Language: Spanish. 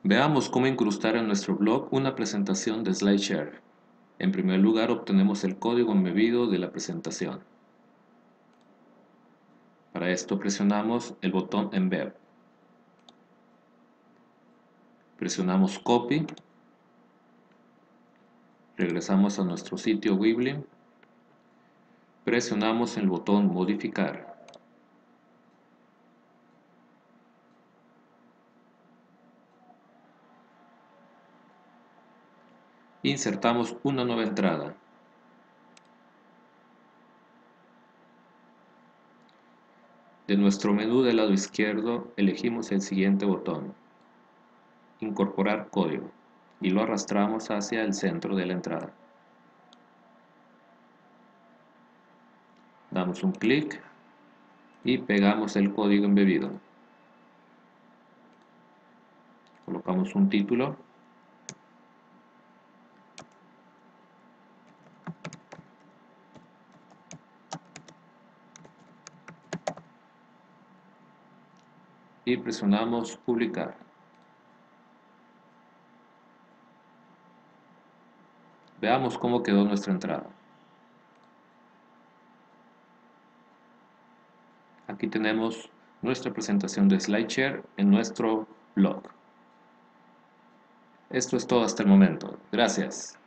Veamos cómo incrustar en nuestro blog una presentación de SlideShare. En primer lugar, obtenemos el código embebido de la presentación. Para esto presionamos el botón Embed. Presionamos Copy. Regresamos a nuestro sitio Weebly. Presionamos el botón Modificar. Insertamos una nueva entrada. De nuestro menú del lado izquierdo, elegimos el siguiente botón, Incorporar código, y lo arrastramos hacia el centro de la entrada. Damos un clic y pegamos el código embebido. Colocamos un título. Y presionamos Publicar. Veamos cómo quedó nuestra entrada. Aquí tenemos nuestra presentación de SlideShare en nuestro blog. Esto es todo hasta el momento. Gracias.